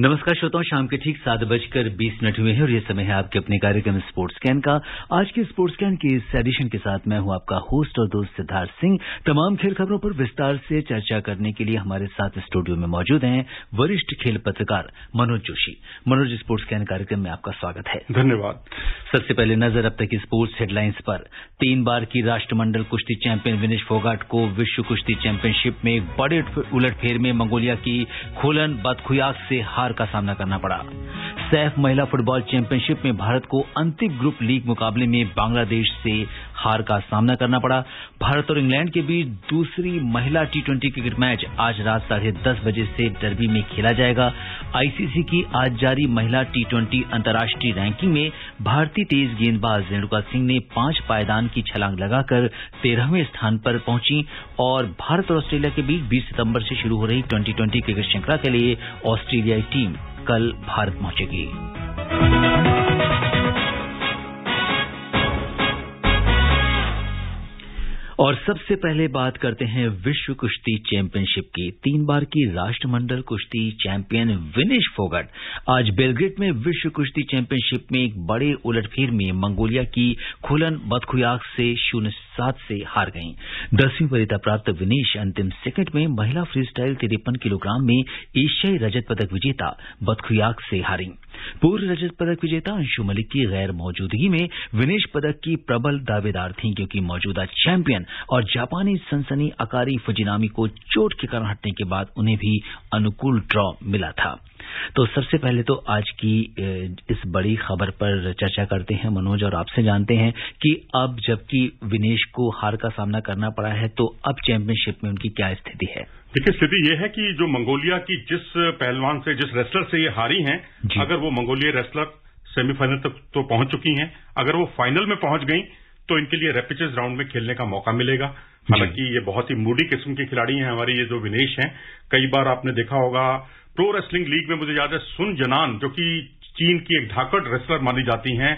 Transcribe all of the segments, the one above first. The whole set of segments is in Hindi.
नमस्कार श्रोताओं, शाम के ठीक 7:20 हुए हैं और ये समय है आपके अपने कार्यक्रम स्पोर्ट्स स्कैन का। आज के स्पोर्ट्स स्कैन के इस एडिशन के साथ मैं हूं आपका होस्ट और दोस्त सिद्धार्थ सिंह। तमाम खेल खबरों पर विस्तार से चर्चा करने के लिए हमारे साथ स्टूडियो में मौजूद हैं वरिष्ठ खेल पत्रकार मनोज जोशी। मनोज, स्पोर्ट्स स्कैन कार्यक्रम में आपका स्वागत है। धन्यवाद। सबसे पहले नजर अब तक की स्पोर्ट्स हेडलाइंस पर। 3 बार की राष्ट्रमंडल कुश्ती चैंपियन विनेश फोगाट को विश्व कुश्ती चैंपियनशिप में एक बड़े उलटफेर में मंगोलिया की खोलन बतखुयाक से हार का सामना करना पड़ा। सैफ महिला फुटबॉल चैंपियनशिप में भारत को अंतिम ग्रुप लीग मुकाबले में बांग्लादेश से हार का सामना करना पड़ा। भारत और इंग्लैंड के बीच दूसरी महिला T20 क्रिकेट मैच आज रात 10:30 बजे से डर्बी में खेला जाएगा। आईसीसी की आज जारी महिला T20 अंतर्राष्ट्रीय रैंकिंग में भारतीय तेज गेंदबाज रेणुका सिंह ने 5 पायदान की छलांग लगाकर 13वें स्थान पर पहुंची और भारत और ऑस्ट्रेलिया के बीच 20 सितंबर से शुरू हो रही T20 क्रिकेट श्रृंखला के लिए ऑस्ट्रेलियाई टीम कल भारत पहुंचेगी। और सबसे पहले बात करते हैं विश्व कुश्ती चैंपियनशिप की। 3 बार की राष्ट्रमंडल कुश्ती चैंपियन विनेश फोगाट आज बेलग्रेड में विश्व कुश्ती चैंपियनशिप में एक बड़े उलटफेर में मंगोलिया की खोलन बतखुयाक से 0-7 से हार गईं। 10वीं वरीयता प्राप्त विनेश अंतिम सेकंड में महिला फ्रीस्टाइल 53 किलोग्राम में एशियाई रजत पदक विजेता बतखुयाक से हारी। पूर्व रजत पदक विजेता अंशु मलिक की गैर मौजूदगी में विनेश पदक की प्रबल दावेदार थीं, क्योंकि मौजूदा चैंपियन और जापानी सनसनी अकारी फुजिनामी को चोट के कारण हटने के बाद उन्हें भी अनुकूल ड्रॉ मिला था। तो सबसे पहले तो आज की इस बड़ी खबर पर चर्चा करते हैं मनोज, और आपसे जानते हैं कि अब जबकि विनेश को हार का सामना करना पड़ा है तो अब चैंपियनशिप में उनकी क्या स्थिति है? देखिए, स्थिति यह है कि जो मंगोलिया की जिस पहलवान से, जिस रेसलर से ये हारी हैं, अगर वो मंगोलिया रेसलर सेमीफाइनल तक तो पहुंच चुकी हैं, अगर वो फाइनल में पहुंच गई तो इनके लिए रैपिचेज राउंड में खेलने का मौका मिलेगा। हालांकि ये बहुत ही मूडी किस्म के खिलाड़ी हैं हमारे ये जो विनेश हैं। कई बार आपने देखा होगा प्रो रेसलिंग लीग में, मुझे याद है सुन जनान जो कि चीन की एक धाकड़ रेसलर मानी जाती हैं,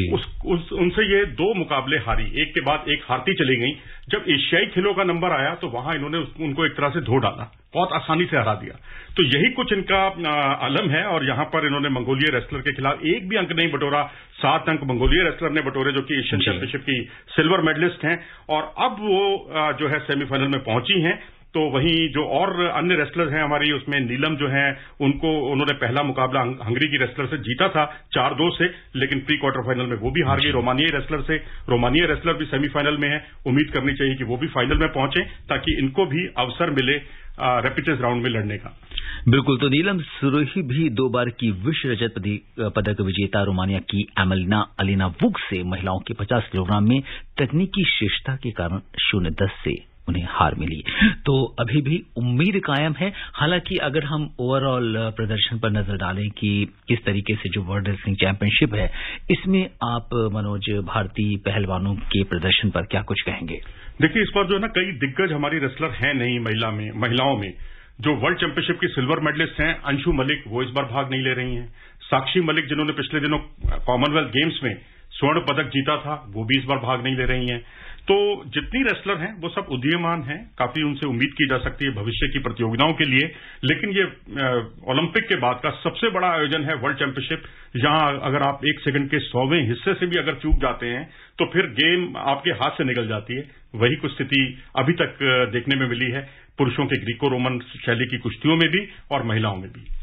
उनसे ये 2 मुकाबले हारी, एक के बाद एक हारती चली गई। जब एशियाई खेलों का नंबर आया तो वहां इन्होंने उनको एक तरह से धो डाला, बहुत आसानी से हरा दिया। तो यही कुछ इनका अलम है और यहां पर इन्होंने मंगोलिया रेसलर के खिलाफ एक भी अंक नहीं बटोरा। 7 अंक मंगोलिया रेसलर ने बटोरे, जो कि एशियन चैंपियनशिप की सिल्वर मेडलिस्ट हैं, और अब वो जो है सेमीफाइनल में पहुंची हैं। तो वहीं जो और अन्य रेसलर्स हैं हमारी, उसमें नीलम जो हैं, उन्होंने पहला मुकाबला हंगरी की रेसलर से जीता था 4-2 से, लेकिन प्री क्वार्टर फाइनल में वो भी हार गई रोमानियाई रेसलर से। रोमानियाई रेसलर भी सेमीफाइनल में है, उम्मीद करनी चाहिए कि वो भी फाइनल में पहुंचे ताकि इनको भी अवसर मिले रैपिचेज राउंड में लड़ने का। बिल्कुल। तो नीलम सुरोही भी 2 बार की विश्व रजत पदक विजेता रोमानिया की अलीना वुक से महिलाओं के 50 किलोग्राम में तकनीकी श्रेष्ठता के कारण 0-10 से उन्हें हार मिली। तो अभी भी उम्मीद कायम है। हालांकि अगर हम ओवरऑल प्रदर्शन पर नजर डालें कि किस तरीके से जो वर्ल्ड रेसलिंग चैंपियनशिप है, इसमें आप मनोज भारतीय पहलवानों के प्रदर्शन पर क्या कुछ कहेंगे? देखिए, इस बार जो है ना, कई दिग्गज हमारी रेसलर हैं नहीं महिलाओं में। जो वर्ल्ड चैंपियनशिप की सिल्वर मेडलिस्ट हैं, अंशु मलिक, वो इस बार भाग नहीं ले रही हैं। साक्षी मलिक, जिन्होंने पिछले दिनों कॉमनवेल्थ गेम्स में स्वर्ण पदक जीता था, वो भी इस बार भाग नहीं ले रही हैं। तो जितनी रेसलर हैं वो सब उदीयमान हैं, काफी उनसे उम्मीद की जा सकती है भविष्य की प्रतियोगिताओं के लिए। लेकिन ये ओलंपिक के बाद का सबसे बड़ा आयोजन है वर्ल्ड चैंपियनशिप, जहां अगर आप 1 सेकंड के 100वें हिस्से से भी अगर चूक जाते हैं तो फिर गेम आपके हाथ से निकल जाती है। वही कुछ स्थिति अभी तक देखने में मिली है, पुरुषों के ग्रीको रोमन शैली की कुश्तियों में भी और महिलाओं में भी।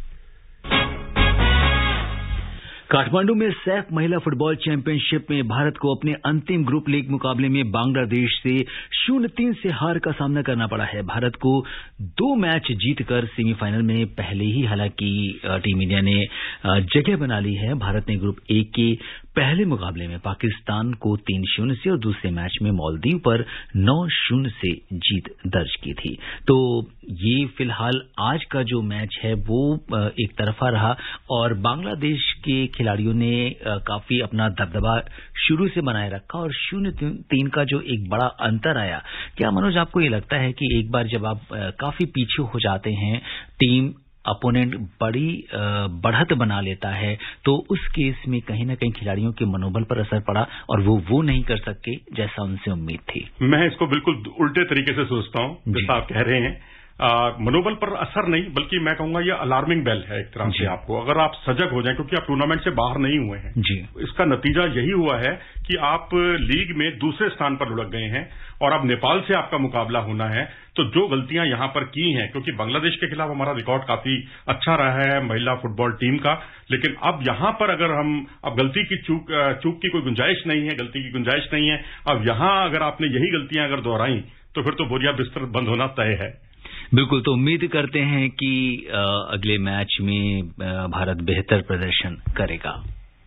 काठमांडू में सैफ महिला फुटबॉल चैंपियनशिप में भारत को अपने अंतिम ग्रुप लीग मुकाबले में बांग्लादेश से 0-3 से हार का सामना करना पड़ा है। भारत को 2 मैच जीतकर सेमीफाइनल में पहले ही हालांकि टीम इंडिया ने जगह बना ली है। भारत ने ग्रुप ए के पहले मुकाबले में पाकिस्तान को 3-0 से और दूसरे मैच में मालदीव पर 9-0 से जीत दर्ज की थी। तो ये फिलहाल आज का जो मैच है वो एक तरफा रहा और बांग्लादेश के खिलाड़ियों ने काफी अपना दबदबा शुरू से बनाए रखा और 0-3 का जो एक बड़ा अंतर आया। क्या मनोज, आपको ये लगता है कि एक बार जब आप काफी पीछे हो जाते हैं, टीम अपोनेंट बड़ी बढ़त बना लेता है, तो उस केस में कहीं ना कहीं खिलाड़ियों के मनोबल पर असर पड़ा और वो नहीं कर सके जैसा उनसे उम्मीद थी? मैं इसको बिल्कुल उल्टे तरीके से सोचता हूं, जैसा आप कह रहे हैं। मनोबल पर असर नहीं, बल्कि मैं कहूंगा ये अलार्मिंग बेल है एक तरह से आपको, अगर आप सजग हो जाएं, क्योंकि आप टूर्नामेंट से बाहर नहीं हुए हैं जी। इसका नतीजा यही हुआ है कि आप लीग में दूसरे स्थान पर लुढ़क गए हैं और अब नेपाल से आपका मुकाबला होना है। तो जो गलतियां यहां पर की हैं, क्योंकि बांग्लादेश के खिलाफ हमारा रिकॉर्ड काफी अच्छा रहा है महिला फुटबॉल टीम का, लेकिन अब यहां पर अगर हम अब गलती की चूक की कोई गुंजाइश नहीं है, गलती की गुंजाइश नहीं है। अब यहां अगर आपने यही गलतियां अगर दोहराई तो फिर तो बोरिया बिस्तर बंद होना तय है। बिल्कुल, तो उम्मीद करते हैं कि अगले मैच में भारत बेहतर प्रदर्शन करेगा।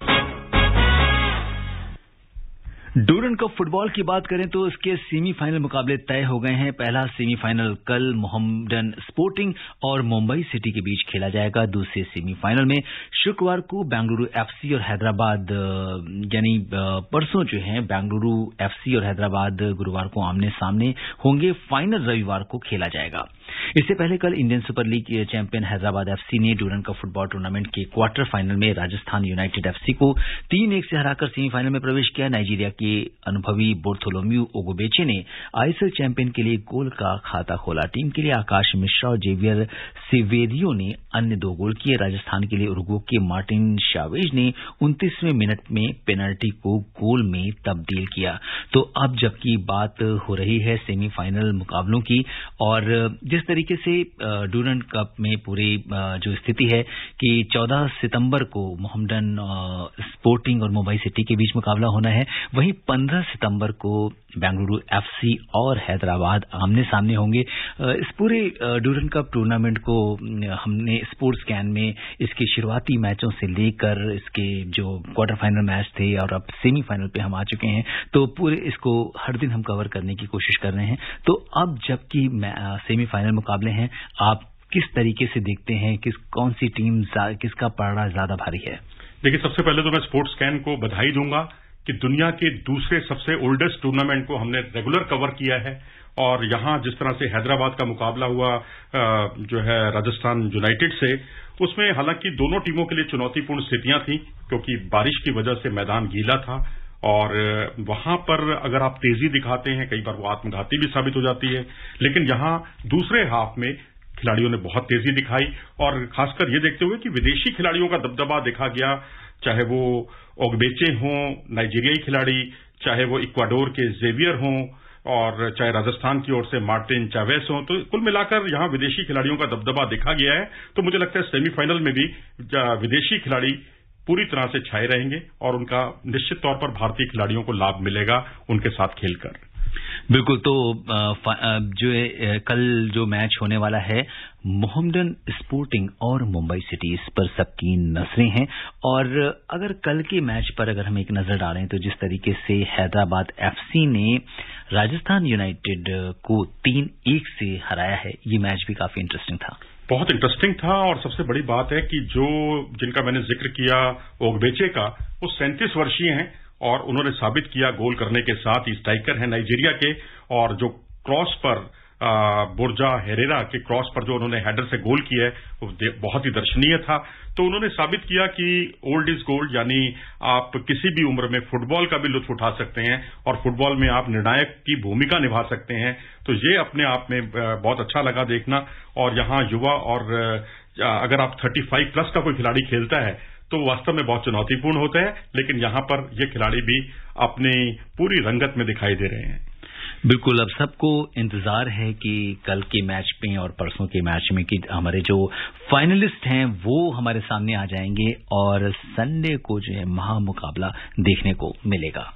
डूरंड कप फुटबॉल की बात करें तो इसके सेमीफाइनल मुकाबले तय हो गए हैं। पहला सेमीफाइनल कल मोहम्मडन स्पोर्टिंग और मुंबई सिटी के बीच खेला जाएगा। दूसरे सेमीफाइनल में शुक्रवार को बेंगलुरु एफसी और हैदराबाद, यानी परसों जो है बेंगलुरु एफसी और हैदराबाद गुरुवार को आमने सामने होंगे। फाइनल रविवार को खेला जाएगा। इससे पहले कल Indian super league champion Hyderabad FC ने डूरंड कप फुटबॉल टूर्नामेंट के क्वार्टर फाइनल में राजस्थान यूनाइटेड एफसी को 3-1 से हराकर सेमीफाइनल में प्रवेश किया। नाइजीरिया के अनुभवी बार्थोलोम्यू ओगोबेचे ने आईएसएल चैंपियन के लिए गोल का खाता खोला। टीम के लिए आकाश मिश्रा और जेवियर सेवेरियो ने अन्य 2 गोल किए। राजस्थान के लिए उरुग्वे के मार्टिन शावेज ने 29वें मिनट में पेनल्टी को गोल में तब्दील किया। तो अब जबकि बात हो रही है सेमीफाइनल मुकाबलों की, और जिस तरीके से डूरंड कप में पूरी जो स्थिति है कि 14 सितंबर को मोहम्मडन स्पोर्टिंग और मुंबई सिटी के बीच मुकाबला होना है, वहीं 15 सितंबर को बेंगलुरु एफसी और हैदराबाद आमने सामने होंगे। इस पूरे डूरंड कप टूर्नामेंट को हमने स्पोर्ट्स कैन में इसके शुरुआती मैचों से लेकर इसके जो क्वार्टर फाइनल मैच थे और अब सेमीफाइनल पे हम आ चुके हैं, तो पूरे इसको हर दिन हम कवर करने की कोशिश कर रहे हैं। तो अब जबकि सेमीफाइनल मुकाबले हैं, आप किस तरीके से देखते हैं, कौन सी टीम किसका पलड़ा ज्यादा भारी है? देखिए, सबसे पहले तो मैं स्पोर्ट्स कैन को बधाई दूंगा कि दुनिया के दूसरे सबसे ओल्डेस्ट टूर्नामेंट को हमने रेगुलर कवर किया है। और यहां जिस तरह से हैदराबाद का मुकाबला हुआ जो है राजस्थान यूनाइटेड से, उसमें हालांकि दोनों टीमों के लिए चुनौतीपूर्ण स्थितियां थी, क्योंकि बारिश की वजह से मैदान गीला था और वहां पर अगर आप तेजी दिखाते हैं, कई बार वो आत्मघाती भी साबित हो जाती है। लेकिन यहां दूसरे हाफ में खिलाड़ियों ने बहुत तेजी दिखाई, और खासकर ये देखते हुए कि विदेशी खिलाड़ियों का दबदबा देखा गया, चाहे वो ओगबेचे हों नाइजीरियाई खिलाड़ी, चाहे वो इक्वाडोर के जेवियर हों, और चाहे राजस्थान की ओर से मार्टिन चावेस हों। तो कुल मिलाकर यहां विदेशी खिलाड़ियों का दबदबा देखा गया है। तो मुझे लगता है सेमीफाइनल में भी विदेशी खिलाड़ी पूरी तरह से छाए रहेंगे और उनका निश्चित तौर पर भारतीय खिलाड़ियों को लाभ मिलेगा उनके साथ खेलकर। बिल्कुल, तो जो कल जो मैच होने वाला है मोहम्मडन स्पोर्टिंग और मुंबई सिटी, इस पर सबकी नजरें हैं। और अगर कल के मैच पर अगर हम एक नजर डालें तो जिस तरीके से हैदराबाद एफसी ने राजस्थान यूनाइटेड को 3-1 से हराया है, ये मैच भी काफी इंटरेस्टिंग था। बहुत इंटरेस्टिंग था, और सबसे बड़ी बात है कि जिनका मैंने जिक्र किया ओगबेचे का, वो 37 वर्षीय हैं और उन्होंने साबित किया गोल करने के साथ ही स्ट्राइकर है नाइजीरिया के, और जो क्रॉस पर बोर्जा हेरेरा के क्रॉस पर जो उन्होंने हेडर से गोल किया है वो बहुत ही दर्शनीय था। तो उन्होंने साबित किया कि ओल्ड इज गोल्ड, यानी आप किसी भी उम्र में फुटबॉल का भी लुत्फ उठा सकते हैं और फुटबॉल में आप निर्णायक की भूमिका निभा सकते हैं। तो ये अपने आप में बहुत अच्छा लगा देखना। और यहाँ युवा, और अगर आप 35 प्लस का कोई खिलाड़ी खेलता है तो वास्तव में बहुत चुनौतीपूर्ण होता है, लेकिन यहां पर ये खिलाड़ी भी अपनी पूरी रंगत में दिखाई दे रहे हैं। बिल्कुल, अब सबको इंतजार है कि कल के मैच में और परसों के मैच में कि हमारे जो फाइनलिस्ट हैं वो हमारे सामने आ जाएंगे और संडे को जो है महामुकाबला देखने को मिलेगा।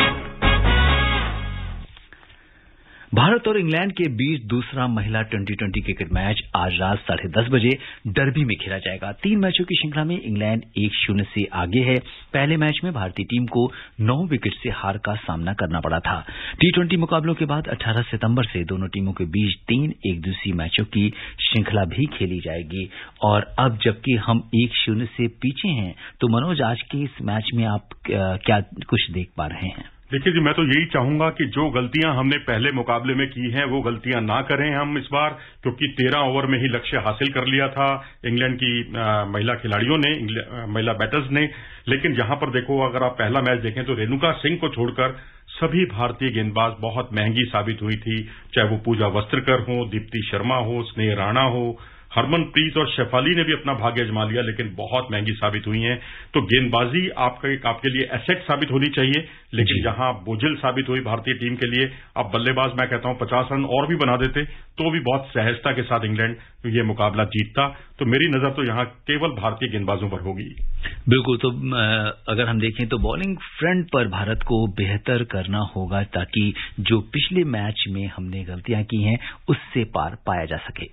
भारत और इंग्लैंड के बीच दूसरा महिला 2020 क्रिकेट मैच आज रात 10:30 बजे डर्बी में खेला जाएगा। 3 मैचों की श्रृंखला में इंग्लैंड 1-0 से आगे है। पहले मैच में भारतीय टीम को 9 विकेट से हार का सामना करना पड़ा था। T20 मुकाबलों के बाद 18 सितंबर से दोनों टीमों के बीच 3 एकदिवसीय मैचों की श्रृंखला भी खेली जाएगी। और अब जबकि हम 1-0 से पीछे हैं, तो मनोज आज के इस मैच में आप क्या कुछ देख पा रहे हैं? देखिए जी, मैं तो यही चाहूंगा कि जो गलतियां हमने पहले मुकाबले में की हैं वो गलतियां ना करें हम इस बार, क्योंकि 13 ओवर में ही लक्ष्य हासिल कर लिया था इंग्लैंड की महिला खिलाड़ियों ने, महिला बैटर्स ने। लेकिन जहां पर देखो, अगर आप पहला मैच देखें तो रेणुका सिंह को छोड़कर सभी भारतीय गेंदबाज बहुत महंगी साबित हुई थी, चाहे वो पूजा वस्त्रकर हो, दीप्ति शर्मा हो, स्नेह राणा हो, हरमनप्रीत और शेफाली ने भी अपना भाग्य आजमा लिया, लेकिन बहुत महंगी साबित हुई हैं। तो गेंदबाजी आपके लिए एसेट साबित होनी चाहिए, लेकिन जहां बोझिल साबित हुई भारतीय टीम के लिए, अब बल्लेबाज मैं कहता हूं 50 रन और भी बना देते तो भी बहुत सहजता के साथ इंग्लैंड ये मुकाबला जीतता। तो मेरी नजर तो यहां केवल भारतीय गेंदबाजों पर होगी। बिल्कुल। तो अगर हम देखें तो बॉलिंग फ्रंट पर भारत को बेहतर करना होगा, ताकि जो पिछले मैच में हमने गलतियां की हैं उससे पार पाया जा सके।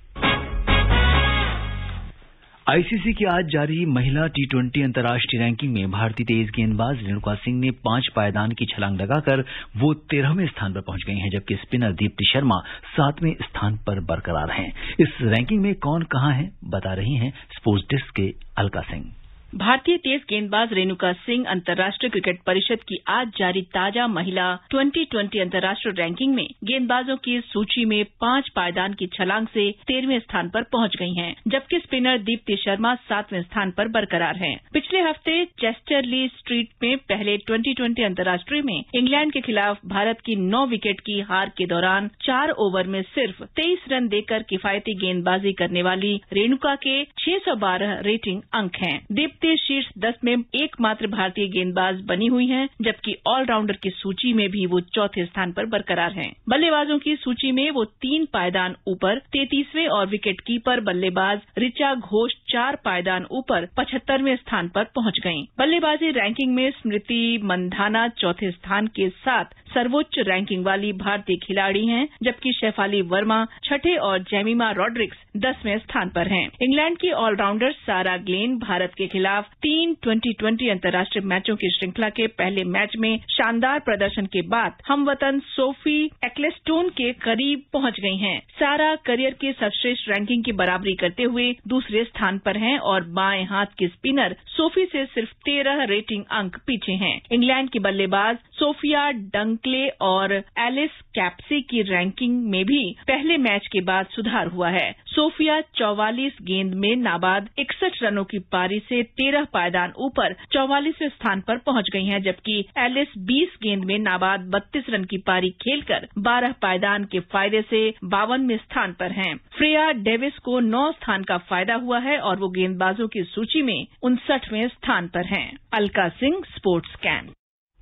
आईसीसी की आज जारी महिला टी20 अंतर्राष्ट्रीय रैंकिंग में भारतीय तेज गेंदबाज रेणुका सिंह ने 5 पायदान की छलांग लगाकर वो 13वें स्थान पर पहुंच गई हैं, जबकि स्पिनर दीप्ति शर्मा 7वें स्थान पर बरकरार हैं। इस रैंकिंग में कौन कहां है, बता रही हैं स्पोर्ट्स डेस्क के अलका सिंह। भारतीय तेज गेंदबाज रेणुका सिंह अंतर्राष्ट्रीय क्रिकेट परिषद की आज जारी ताजा महिला 2020 अंतर्राष्ट्रीय रैंकिंग में गेंदबाजों की सूची में 5 पायदान की छलांग से 13वें स्थान पर पहुंच गई हैं, जबकि स्पिनर दीप्ति शर्मा 7वें स्थान पर बरकरार हैं। पिछले हफ्ते चेस्टरली स्ट्रीट में पहले 2020 अंतर्राष्ट्रीय में इंग्लैंड के खिलाफ भारत की 9 विकेट की हार के दौरान 4 ओवर में सिर्फ 23 रन देकर किफायती गेंदबाजी करने वाली रेणुका के 612 रेटिंग अंक हैं। शीर्ष 10 में एकमात्र भारतीय गेंदबाज बनी हुई हैं, जबकि ऑलराउंडर की सूची में भी वो चौथे स्थान पर बरकरार हैं। बल्लेबाजों की सूची में वो 3 पायदान ऊपर 33वें और विकेट कीपर बल्लेबाज ऋचा घोष 4 पायदान ऊपर 75वें स्थान पर पहुंच गईं। बल्लेबाजी रैंकिंग में स्मृति मंधाना चौथे स्थान के साथ सर्वोच्च रैंकिंग वाली भारतीय खिलाड़ी हैं, जबकि शेफाली वर्मा 6ठे और जेमिमा रॉड्रिक्स 10वें स्थान पर हैं। इंग्लैंड की ऑलराउंडर सारा ग्लेन भारत के खिलाफ 3 2020 अंतर्राष्ट्रीय मैचों की श्रृंखला के पहले मैच में शानदार प्रदर्शन के बाद हमवतन सोफी एक्लेस्टोन के करीब पहुंच गई हैं। सारा करियर के सर्वश्रेष्ठ रैंकिंग की बराबरी करते हुए दूसरे स्थान पर हैं और बाएं हाथ की स्पिनर सोफी से सिर्फ 13 रेटिंग अंक पीछे हैं। इंग्लैंड की बल्लेबाज सोफिया डंकले और एलिस कैप्सी की रैंकिंग में भी पहले मैच के बाद सुधार हुआ है। सोफिया 44 गेंद में नाबाद 61 रनों की पारी से 13 पायदान ऊपर 44वें स्थान पर पहुंच गई हैं, जबकि एलिस 20 गेंद में नाबाद 32 रन की पारी खेलकर 12 पायदान के फायदे से 52वें स्थान पर हैं। फ्रेया डेविस को 9 स्थान का फायदा हुआ है और वो गेंदबाजों की सूची में 59वें स्थान पर हैं। Alka Singh, sports camp.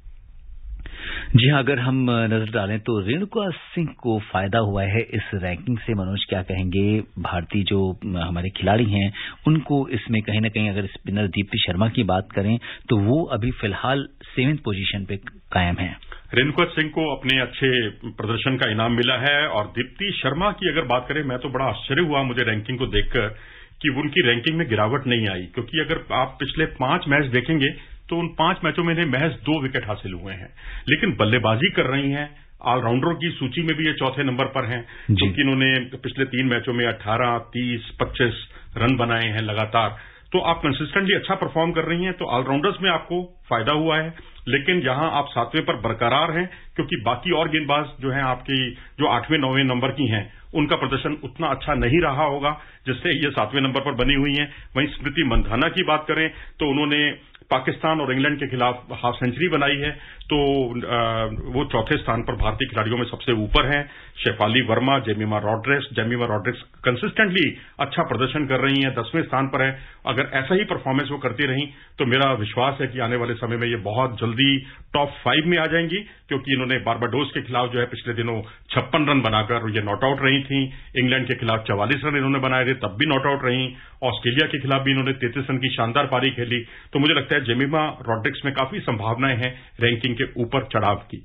जी हाँ, अगर हम नजर डालें तो रेणुका सिंह को फायदा हुआ है इस रैंकिंग से। मनोज, क्या कहेंगे? भारतीय जो हमारे खिलाड़ी हैं उनको इसमें कहीं ना कहीं, अगर स्पिनर दीप्ति शर्मा की बात करें तो वो अभी फिलहाल 7th पोजीशन पे कायम है। रेणुका सिंह को अपने अच्छे प्रदर्शन का इनाम मिला है। और दीप्ति शर्मा की अगर बात करें, मैं तो बड़ा आश्चर्य हुआ मुझे रैंकिंग को देखकर कि उनकी रैंकिंग में गिरावट नहीं आई, क्योंकि अगर आप पिछले 5 मैच देखेंगे तो उन 5 मैचों में इन्हें महज 2 विकेट हासिल हुए हैं, लेकिन बल्लेबाजी कर रही हैं। ऑलराउंडरों की सूची में भी ये चौथे नंबर पर हैं, क्योंकि इन्होंने पिछले 3 मैचों में 18, 30, 25 रन बनाए हैं लगातार। तो आप कंसिस्टेंटली अच्छा परफॉर्म कर रही हैं, तो ऑलराउंडर्स में आपको फायदा हुआ है। लेकिन जहां आप 7वें पर बरकरार हैं, क्योंकि बाकी और गेंदबाज जो हैं आपकी, जो 8वें 9वें नंबर की हैं, उनका प्रदर्शन उतना अच्छा नहीं रहा होगा, जिससे ये 7वें नंबर पर बनी हुई हैं। वहीं स्मृति मंधाना की बात करें तो उन्होंने पाकिस्तान और इंग्लैंड के खिलाफ हाफ सेंचुरी बनाई है, तो वो चौथे स्थान पर भारतीय खिलाड़ियों में सबसे ऊपर हैं। शेफाली वर्मा, जेमिमा रॉड्रिक्स कंसिस्टेंटली अच्छा प्रदर्शन कर रही हैं, 10वें स्थान पर है। अगर ऐसा ही परफॉर्मेंस वो करती रही तो मेरा विश्वास है कि आने वाले समय में ये बहुत जल्दी टॉप 5 में आ जाएंगी, क्योंकि इन्होंने बारबाडोस के खिलाफ जो है पिछले दिनों 56 रन बनाकर ये नॉट आउट रही थी। इंग्लैंड के खिलाफ 44 रन इन्होंने बनाए थे, तब भी नॉट आउट रही। ऑस्ट्रेलिया के खिलाफ भी इन्होंने 33 रन की शानदार पारी खेली। तो मुझे लगता है जेमिमा रॉड्रिक्स में काफी संभावनाएं हैं रैंकिंग के ऊपर चढ़ाव की।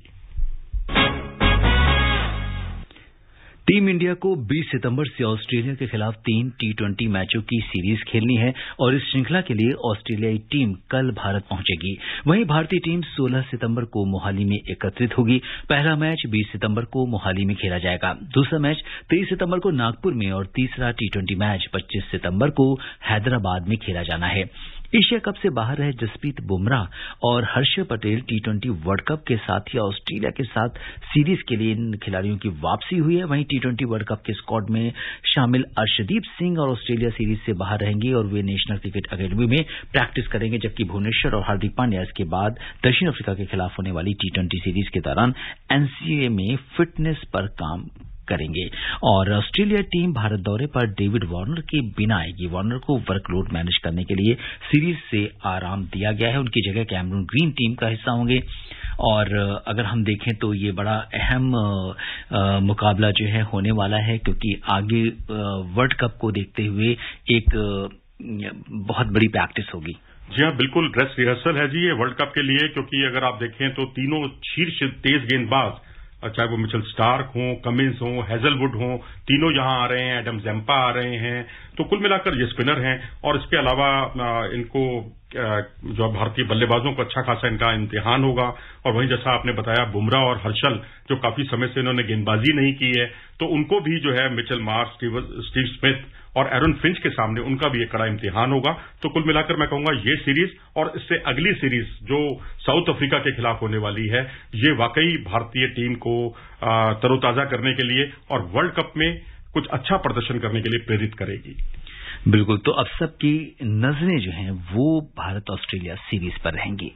टीम इंडिया को 20 सितंबर से ऑस्ट्रेलिया के खिलाफ 3 T20 मैचों की सीरीज खेलनी है और इस श्रृंखला के लिए ऑस्ट्रेलियाई टीम कल भारत पहुंचेगी। वहीं भारतीय टीम 16 सितंबर को मोहाली में एकत्रित होगी। पहला मैच 20 सितंबर को मोहाली में खेला जाएगा, दूसरा मैच 23 सितंबर को नागपुर में और तीसरा T20 मैच 25 सितंबर को हैदराबाद में खेला जाना है। एशिया कप से बाहर रहे जसप्रीत बुमराह और Harshal Patel T20 world cup के साथ ही ऑस्ट्रेलिया के साथ सीरीज के लिए इन खिलाड़ियों की वापसी हुई है। वहीं T20 वर्ल्ड कप के स्क्वाड में शामिल अर्शदीप सिंह और ऑस्ट्रेलिया सीरीज से बाहर रहेंगे और वे नेशनल क्रिकेट अकेडमी में प्रैक्टिस करेंगे, जबकि भुवनेश्वर और हार्दिक पांड्या इसके बाद दक्षिण अफ्रीका के खिलाफ होने वाली T20 सीरीज के दौरान NCA में फिटनेस पर काम करेंगे। और ऑस्ट्रेलिया टीम भारत दौरे पर डेविड वार्नर के बिना आएगी। वार्नर को वर्कलोड मैनेज करने के लिए सीरीज से आराम दिया गया है। उनकी जगह कैमरून ग्रीन टीम का हिस्सा होंगे। और अगर हम देखें तो ये बड़ा अहम मुकाबला जो है होने वाला है, क्योंकि आगे वर्ल्ड कप को देखते हुए एक बहुत बड़ी प्रैक्टिस होगी। जी हाँ, बिल्कुल ड्रेस रिहर्सल है जी ये वर्ल्ड कप के लिए, क्योंकि अगर आप देखें तो तीनों शीर्ष तेज गेंदबाज, चाहे वो मिचेल स्टार्क हो, कमिंस हो, हेजलवुड हो, तीनों यहां आ रहे हैं, एडम ज़ेम्पा आ रहे हैं, तो कुल मिलाकर ये स्पिनर हैं। और इसके अलावा इनको जो भारतीय बल्लेबाजों को अच्छा खासा इनका इम्तिहान होगा। और वहीं जैसा आपने बताया बुमराह और हर्षल जो काफी समय से इन्होंने गेंदबाजी नहीं की है, तो उनको भी जो है मिचेल मार्श, स्टीव स्मिथ और एरन फिंच के सामने उनका भी एक कड़ा इम्तिहान होगा। तो कुल मिलाकर मैं कहूंगा ये सीरीज और इससे अगली सीरीज जो साउथ अफ्रीका के खिलाफ होने वाली है, ये वाकई भारतीय टीम को तरोताजा करने के लिए और वर्ल्ड कप में कुछ अच्छा प्रदर्शन करने के लिए प्रेरित करेगी। बिल्कुल, तो अब सबकी नजरें जो हैं वो भारत ऑस्ट्रेलिया सीरीज पर रहेंगी।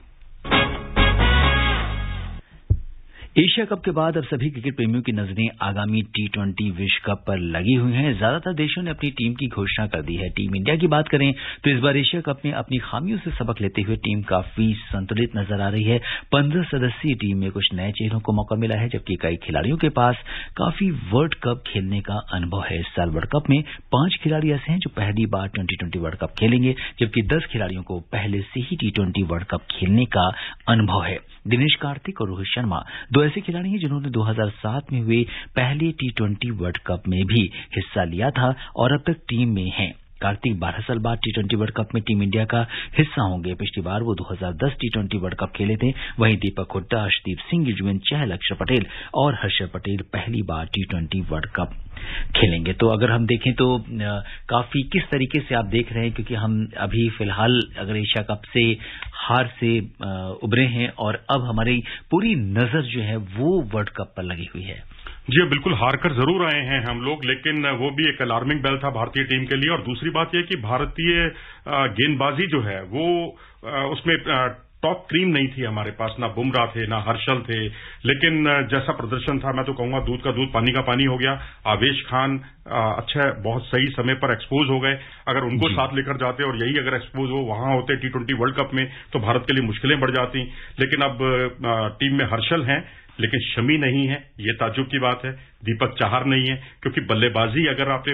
एशिया कप के बाद अब सभी क्रिकेट प्रेमियों की नजरें आगामी T20 विश्व कप पर लगी हुई हैं। ज्यादातर देशों ने अपनी टीम की घोषणा कर दी है। टीम इंडिया की बात करें तो इस बार एशिया कप में अपनी खामियों से सबक लेते हुए टीम काफी संतुलित नजर आ रही है। 15 सदस्यीय टीम में कुछ नए चेहरों को मौका मिला है, जबकि कई खिलाड़ियों के पास काफी वर्ल्ड कप खेलने का अनुभव है। इस साल वर्ल्ड कप में 5 खिलाड़ी ऐसे हैं जो पहली बार T20 वर्ल्ड कप खेलेंगे, जबकि 10 खिलाड़ियों को पहले से ही T20 वर्ल्ड कप खेलने का अनुभव है। दिनेश कार्तिक और रोहित शर्मा दो ऐसे खिलाड़ी हैं जिन्होंने 2007 में हुए पहले T20 वर्ल्ड कप में भी हिस्सा लिया था और अब तक टीम में हैं। कार्तिक 12 साल बाद T20 वर्ल्ड कप में टीम इंडिया का हिस्सा होंगे। पिछली बार वो 2010 T20 वर्ल्ड कप खेले थे। वहीं दीपक हुड्डा, अर्शदीप सिंह, युजवेंद्र चहल, अक्षर पटेल और हर्षल पटेल पहली बार T20 वर्ल्ड कप खेलेंगे। तो अगर हम देखें तो काफी किस तरीके से आप देख रहे हैं, क्योंकि हम अभी फिलहाल अगर एशिया कप से हार से उभरे हैं और अब हमारी पूरी नजर जो है वो वर्ल्ड कप पर लगी हुई है। जी बिल्कुल, हारकर जरूर आए हैं हम लोग, लेकिन वो भी एक अलार्मिंग बेल था भारतीय टीम के लिए। और दूसरी बात यह कि भारतीय गेंदबाजी जो है वो उसमें टॉप क्रीम नहीं थी हमारे पास, ना बुमराह थे ना हर्षल थे, लेकिन जैसा प्रदर्शन था मैं तो कहूंगा दूध का दूध पानी का पानी हो गया। आवेश खान अच्छा बहुत सही समय पर एक्सपोज हो गए। अगर उनको साथ लेकर जाते और यही अगर एक्सपोज हो वहां होते T20 वर्ल्ड कप में तो भारत के लिए मुश्किलें बढ़ जाती। लेकिन अब टीम में हर्षल हैं लेकिन शमी नहीं है, ये ताज्जुब की बात है। दीपक चाहर नहीं है, क्योंकि बल्लेबाजी अगर आपने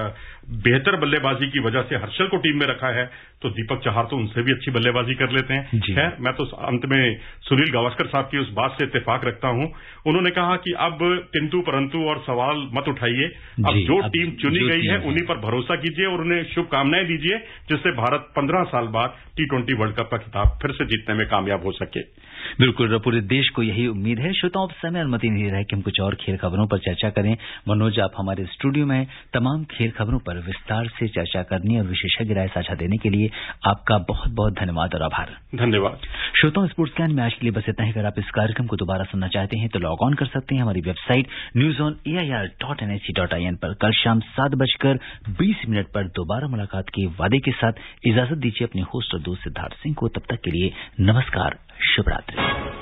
बेहतर बल्लेबाजी की वजह से हर्षल को टीम में रखा है तो दीपक चाहर तो उनसे भी अच्छी बल्लेबाजी कर लेते हैं। खैर, मैं तो अंत में सुनील गावस्कर साहब की उस बात से इत्तेफाक रखता हूं। उन्होंने कहा कि अब किंतु परंतु और सवाल मत उठाइए, अब जो टीम चुनी गई है उन्हीं पर भरोसा कीजिए और उन्हें शुभकामनाएं दीजिए, जिससे भारत 15 साल बाद T20 वर्ल्ड कप का खिताब फिर से जीतने में कामयाब हो सके। बिल्कुल, पूरे देश को यही उम्मीद है। श्रोताओं, समय अनुमति नहीं रहा कि हम कुछ और खेल खबरों पर चर्चा करें। मनोज, आप हमारे स्टूडियो में तमाम खेल खबरों पर विस्तार से चर्चा करने और विशेषज्ञ राय साझा देने के लिए आपका बहुत बहुत धन्यवाद और आभार। धन्यवाद। श्रोताओं, स्पोर्ट्स कैन में आज के लिए बस इतना ही। अगर आप इस कार्यक्रम को दोबारा सुनना चाहते हैं तो लॉग ऑन कर सकते हैं हमारी वेबसाइट newsonair.nhc.in पर। कल शाम 7:20 पर दोबारा मुलाकात के वादे के साथ इजाजत दीजिए अपने होस्ट और दोस्त सिद्धार्थ सिंह को। तब तक के लिए नमस्कार, शुभ रात्रि।